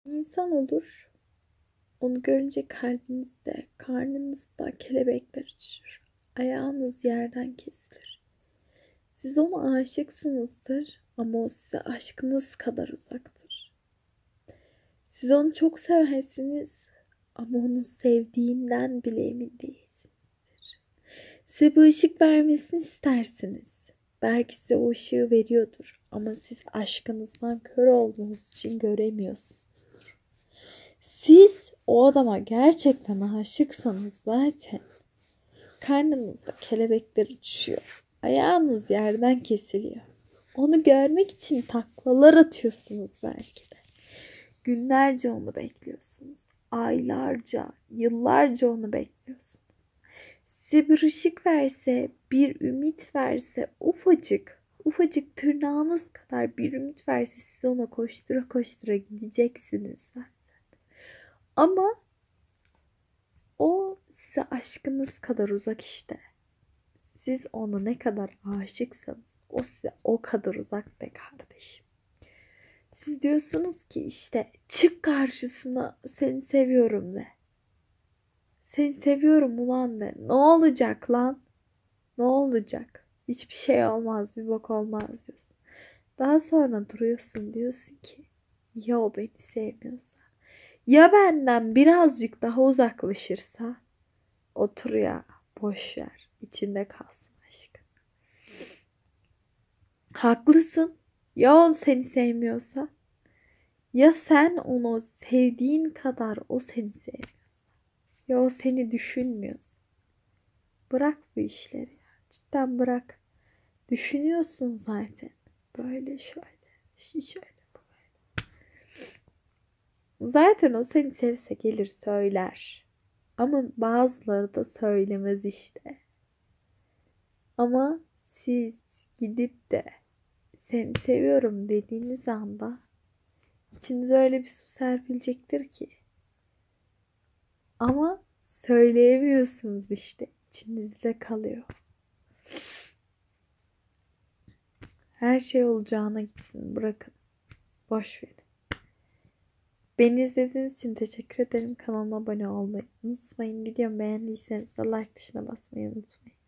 İnsan olur. Onu görünce kalbinizde, karnınızda kelebekler uçuşur. Ayağınız yerden kesilir. Siz ona aşıksınızdır ama o size aşkınız kadar uzaktır. Siz onu çok seversiniz ama onun sevdiğinden bile emin değilsinizdir. Size bir ışık vermesini istersiniz. Belki size o ışığı veriyordur ama siz aşkınızdan kör olduğunuz için göremiyorsunuzdur. Siz o adama gerçekten aşıksanız zaten karnınızda kelebekler uçuşuyor. Ayağınız yerden kesiliyor. Onu görmek için taklalar atıyorsunuz belki de. Günlerce onu bekliyorsunuz. Aylarca, yıllarca onu bekliyorsunuz. Size bir ışık verse, bir ümit verse, ufacık tırnağınız kadar bir ümit verse siz ona koştura koştura gideceksiniz zaten. Ama o size aşkınız kadar uzak işte. Siz ona ne kadar aşıksanız o size o kadar uzak be kardeşim. Siz diyorsunuz ki işte çık karşısına seni seviyorum de. Seni seviyorum ulan de. Ne olacak lan? Ne olacak? Hiçbir şey olmaz, bir bok olmaz diyorsun. Daha sonra duruyorsun diyorsun ki ya o beni sevmiyorsa? Ya benden birazcık daha uzaklaşırsa? Otur ya, boş ver. İçinde kalsın aşkım. Haklısın. Ya o seni sevmiyorsa? Ya sen onu sevdiğin kadar o seni sevmiyorsa? Ya o seni düşünmüyorsa? Bırak bu işleri ya. Cidden bırak. Düşünüyorsun zaten. Böyle şöyle böyle. Zaten o seni sevse gelir söyler. Ama bazıları da söylemez işte. Ama siz gidip de seni seviyorum dediğiniz anda içinize öyle bir su serpilecektir ki. Ama söyleyemiyorsunuz işte. İçinizde kalıyor. Her şey olacağına gitsin. Bırakın. Boş verin. Beni izlediğiniz için teşekkür ederim. Kanalıma abone olmayı unutmayın. Videomu beğendiyseniz de like tuşuna basmayı unutmayın.